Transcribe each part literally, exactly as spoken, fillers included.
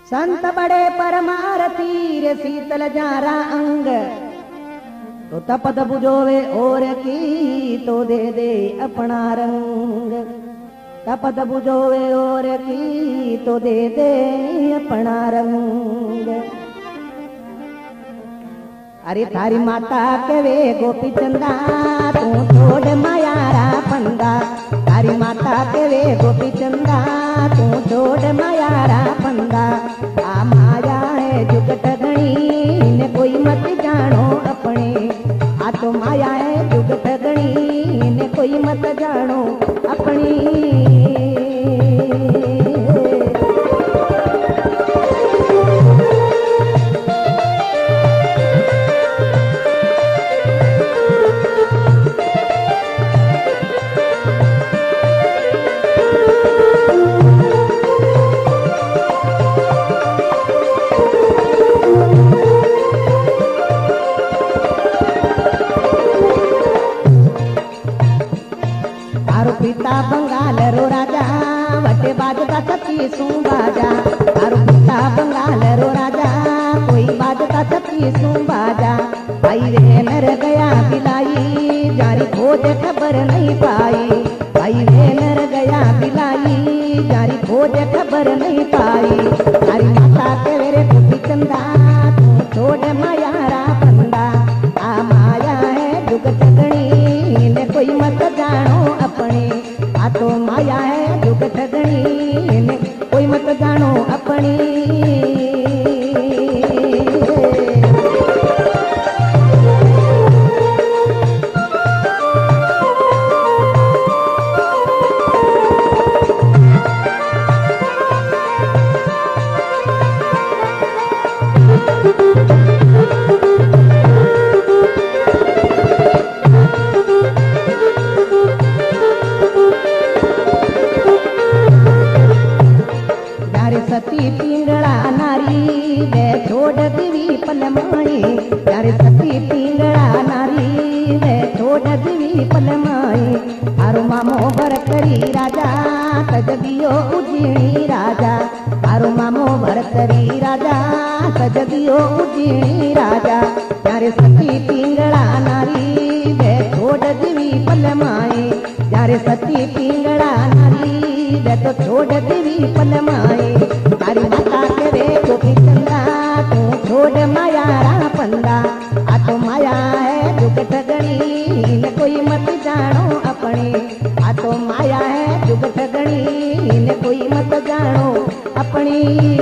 संत बड़े परमारती रे शीतल जारा अंग, तो तपत बुझोवे और की तो दे दे अपना रंग। तपत बुझोवे और की तो दे दे अपना रंग। अरे थारी माता के वे गोपी चंदा तू छोड़ मायारा पंदा। तारी माता के वे गोपी चंदा तू छोड़ मायारा पंदा। आ माया है जुगत गणी ने कोई मत जानो अपने। आ तो माया है जुगत गणी ने कोई मत जानो अपनी। पिता बंगाल रो राजा वटे बाजता सती सू बाजा। तारो पिता बंगाल रो राजा कोई बाजता सती सू बाजा। भाई वे नर गया बिलाई जारी खोज खबर नहीं पाई। भाई वे नर गया बिलाई जारी खोज खबर नहीं पाई। तारी माता के वेरे गोपी चंदा तू छोड़ मायारा पंदा। आ माया है जुगत गणी ने कोई मत जानो अपने। आ तो माया है जुगत गणी ने कोई मत जानो अपनी। सती पिंगला नारी वे छोड़ दिवी पलमाई। यारे सती पिंगला नारी वे छोड़ दिवी पलमाई। आरो मामो भर करी राजा तज दियो उजीणी राजा। आरो मामो भर करी राजा तज दियो उजीणी राजा। यारे सती पिंगला नारी वे छोड़ दिवी पलमाई। यारे सती पिंगला नारी वे तो छोड़ दिवी पलमाई। तारी माता के वे गोपी चंदा तू छोड़ मायारा पंदा। आ तो माया है जुगत गणी ने कोई मत जानो अपने। आ तो माया है जुगत गणी ने कोई मत जानो अपनी।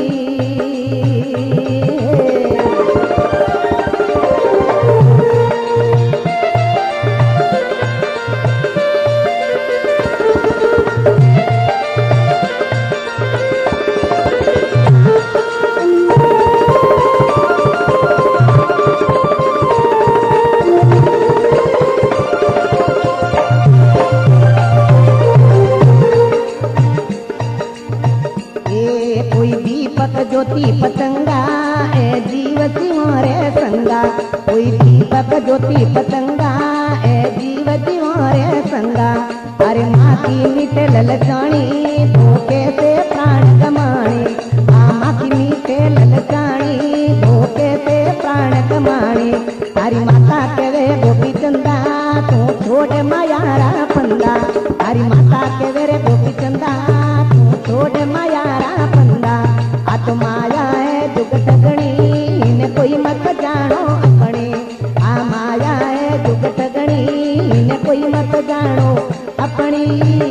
ज्योति पतंगा ए जीव तिवारे संगा। कोई दीपक ज्योति पतंगा ए जीव तिवारे संगा। अरे माँ की मीठे ललचानी धोखे से प्राण कमाने। आ माँ की मीठे ललचानी धोखे से प्राण कमाने। तारी माता के वे गोपी चंदा तू छोड़ मायारा पंदा। तारी माता के वे गोपी चंदा तू छोड़ मायारा पंदा। आ तो माया है जुगत गणी ने कोई मत जानो अपने। आ माया है जुगत गणी ने कोई मत जानो अपनी।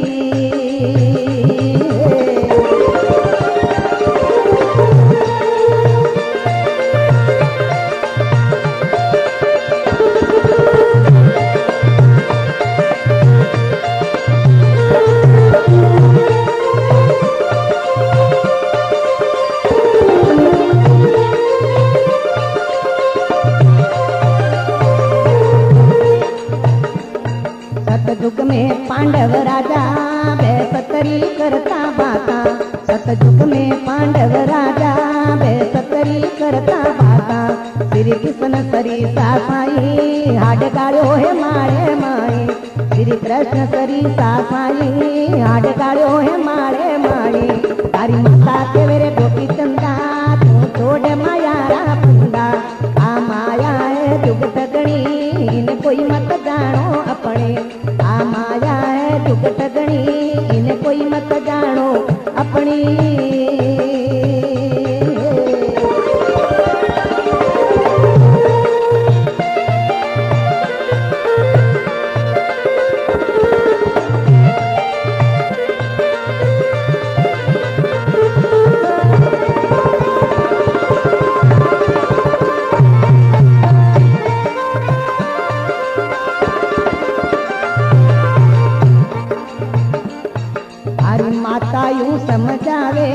सतयुग में पांडव राजा वे सतरी करता बाता। सतयुग में पांडव राजा वे सतरी करता बाता। श्री कृष्ण सरी साई हाड गाड़ो है मारे माई। श्री कृष्ण सरी साई हाड गाड़ो है मारे माई। तारी माता के मेरे गोपी चंदा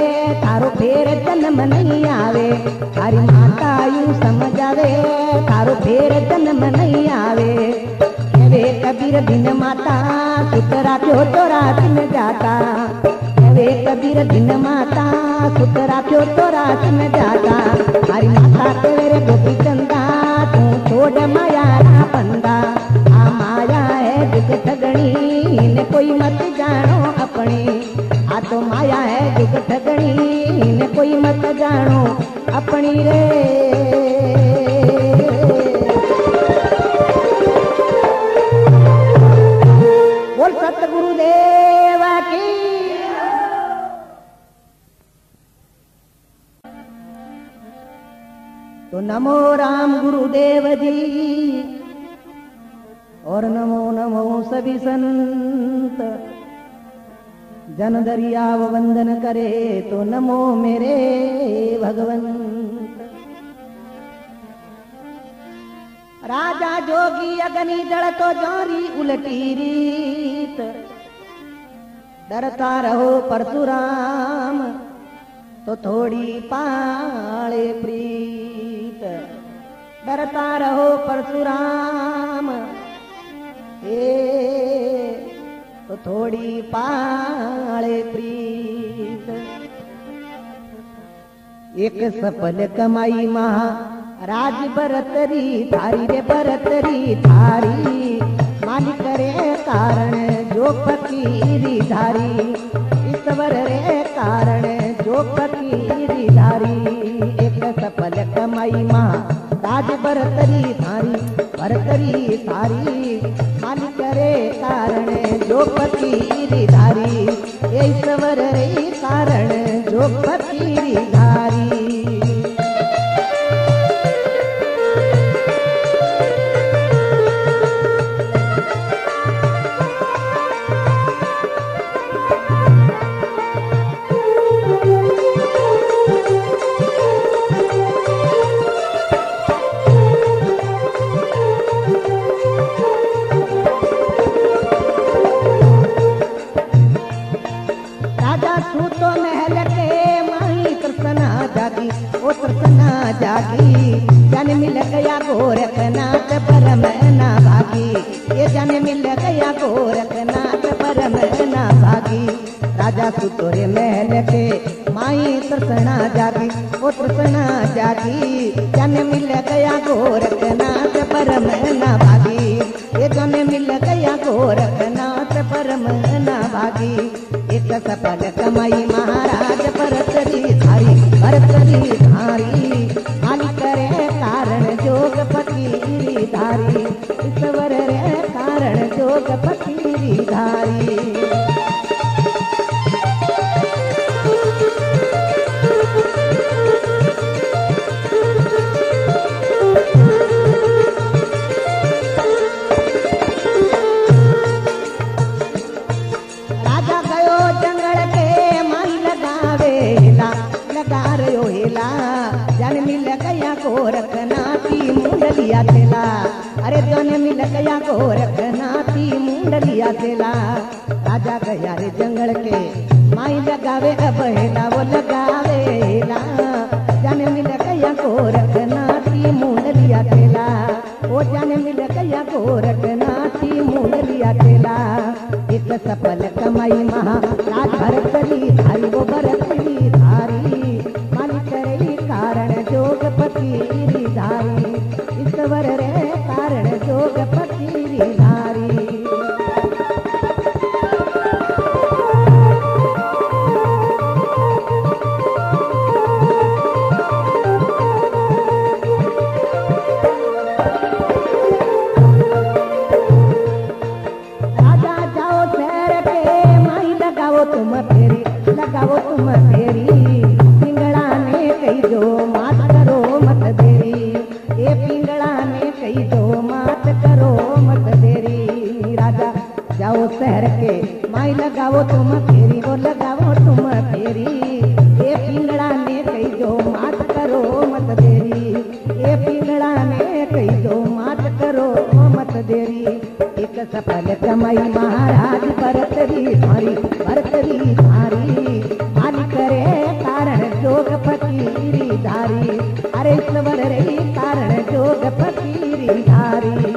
थारो फेर जन्म नहीं आवे। थारी माता यूं समझावे थारो फेर जन्म नहीं आवे। वे कबीर दिन माता सुतरा क्यों तो रात में जाता। वे कबीर दिन माता सुतरा क्यों तो रात में जाता। हरी माता तेरे गोपी चंदा तू छोड़ माया ना बंदा। आ माया है जुग ठगणी ने कोई मत जानो अपनी। आ तो माया है जुग ठगणी ने कोई मत जानो अपनी रे। बोल सतगुरुदेव की। तो नमो राम गुरुदेव जी और नमो नमो सभी संत। जन दरियाव वंदन करे तो नमो मेरे भगवंत। राजा जोगी अग्नि जड़ तो जारी उलटी रीत। डरता रहो परशुराम तो थोड़ी पाले प्रीत। डरता रहो परशुराम ए तो थोड़ी पाले प्रीत। एक सफल कमाई महा राज बरतरी थारी रे बरतरी थारी। मालिक रे कारण जो फकीरी धारी। ईश्वर रे कारण जो फकीरी धारी। एक सफल कमाई महा राज बरतरी थारी बरतरी थारी। मालिक रे कारण जो फकीरी धारी। ईश्वर रे कारण जो फकीरी धारी। जागी जन मिल गया गोरखनाथ परम ना भागी। ये जन मिल गया गोरखनाथ परम ना भागी। राजा सुतोरे महल के माई तृष्णा जागी। ओ तृष्णा जागी जन मिल गया गोरखनाथ परम ना भागी। ये जन मिल गया गोरखनाथ परम ना भागी। एक सफल कमाई महाराज परतरी धारी परतरी धारी। मालिक रे कारण जोग फकीरी धारी। ईश्वर रे कारण जोग फकीरी धारी। राजा गयो जंगल के माई लगावे हिला लगा रयो हिला। जन मिल गया गोरखनाथी मुंडलिया तेला। अरे जन मिल गया गोरखनाथी मुंडलिया तेला। राजा गया रे जंगल के माई लगावे अब हेला वो लगावे हेला। जन मिल गया गोरखनाथी मुंडलिया तेला। वो जन मिल गया गोरखनाथी मुंडलिया तेला। एक सफल कमाई महा राज भरतरी धारी वो भरतरी धारी। मालिक रे कारण जोग फकीरी धारी। ईश्वर रे कारण जोग फकीरी धारी। राजा जाओ शहर के माई लगाओ तुम फेरी लगाओ तुम फेरी। पिंगड़ा ने कही दो मात करो मत देरी। ये पिंगड़ा ने कही दो मात करो मत देरी। राजा जाओ शहर के माई लगाओ तुम फेरी वो लगाओ तुम फेरी। ये पिंगड़ा ने कही दो मात करो मत देरी। ये पिंगड़ा ने कही दो मात करो मत देरी। एक सफल कमाई महाराज भरतरी धारी भरतरी धारी। मालिक रे फकीरी धारी अरे ईश्वर रे कारण जोग फकीरी धारी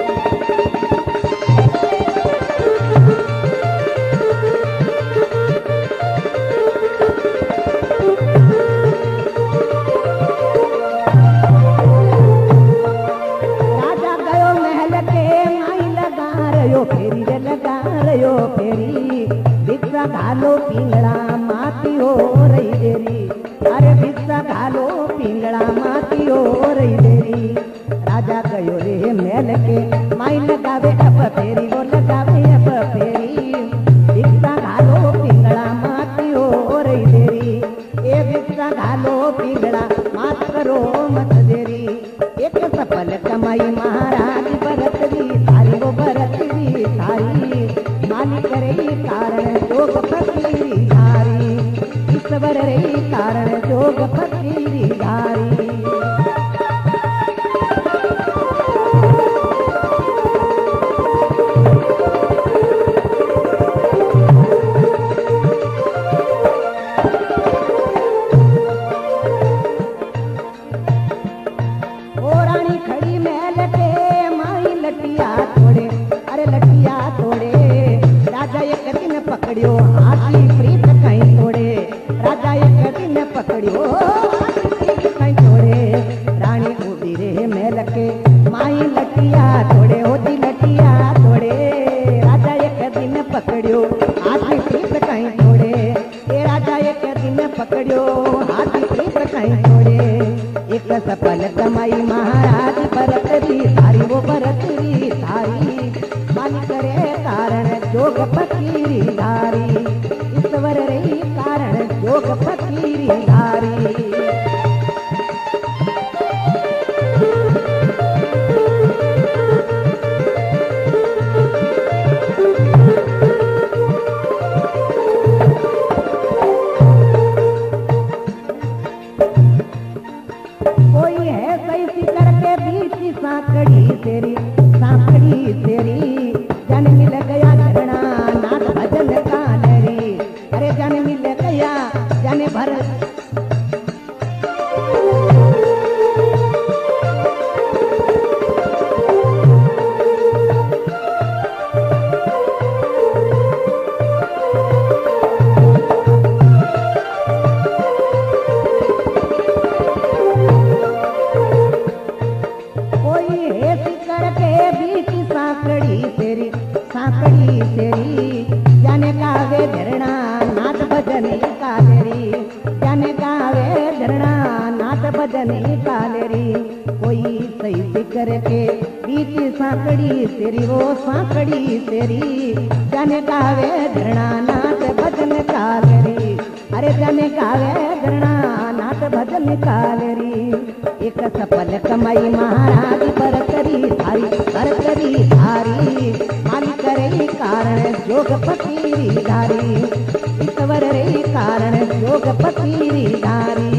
फेरी रे लगा रयो फेरी भिक्षा घालो पिंगड़ा माती हो रही देरी अरे भिक्षा घालो पिंगड़ा माती हो रही देरी राजा कयो रे मेल के माई लगावे अब फेरी वो लगावे अब फेरी भिक्षा घालो पिंगड़ा माती हो रही देरी ए भिक्षा घालो पिंगड़ा मात करो मत देरी एक सफल कमाई महाराज भरत दी थारी वो भरत दी थारी मालिक रे कारण जोग फकीरी धारी ईश्वर रे कारण जोग फकीरी धारी पकड़ियो हाथी प्रीत कहीं तोड़े राजा एक दिन पकड़ियो हाथी प्रीत कहीं तोड़े रानी उड़ी रे मेल के माई लटिया तोड़े होती लटिया तोड़े राजा एक दिन पकड़ियो हाथी प्रीत कहीं तोड़े ए राजा एक दिन पकड़ियो हाथी प्रीत कहीं तोड़े एक सफल कमाई महाराज भरत दी थारी वो भरत दी थारी मालिक रे कारण जोग फकीरी धारी ईश्वर रे कारण जोग फकीरी धारी कोई है कैसी करके बीच सांकड़ी तेरी सांकड़ी तेरी जन मिल गया झरना नाथ भजन का लहरी अरे जन मिल गया जन भर सांकड़ी तेरी जाने गावे झरना नाथ भजनी कालेरी जाने गावे झरना नाथ भजनी कालेरी कोई सही फिकर के बीच सांकड़ी तेरी वो सांकड़ी तेरी जाने गावे झरना नाथ भजन कालेरी अरे जाने गावे झरना नाथ भजन कालेरी एक सफल कमाई महाराज बरकरी थारी बरकरी थारी मालिक रे कारण जोग फकीरी धारी ईश्वर रे कारण जोग फकीरी धारी